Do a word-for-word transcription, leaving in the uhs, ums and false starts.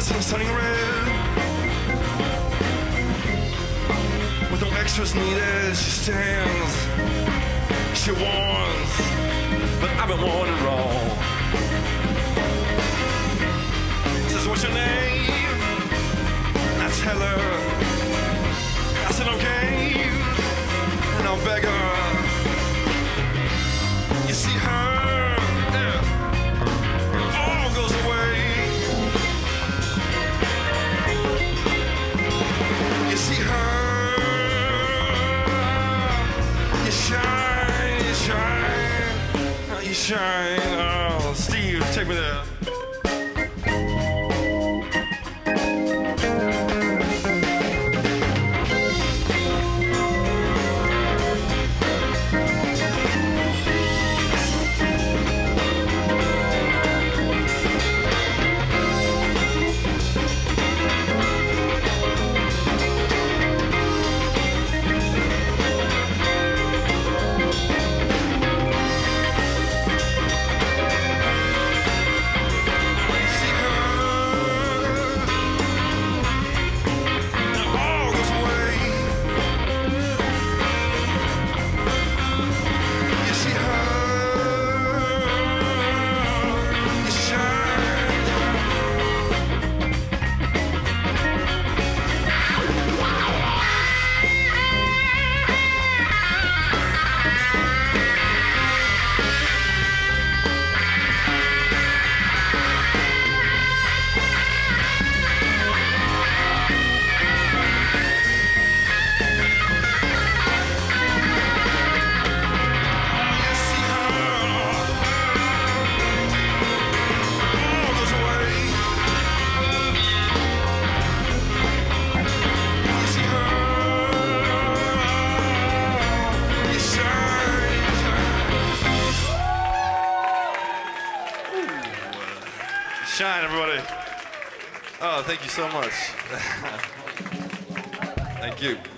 eyes are stunning red. With no extras needed, she stands, she warns, but I've been warning wrong. Says, what's your name? I tell her, I said okay, and I'll beg her. You see her, yeah, all goes away. You see her, you shine, you shine, you shine. Oh, Steve, take me there. Shine, everybody. Oh, thank you so much. Thank you.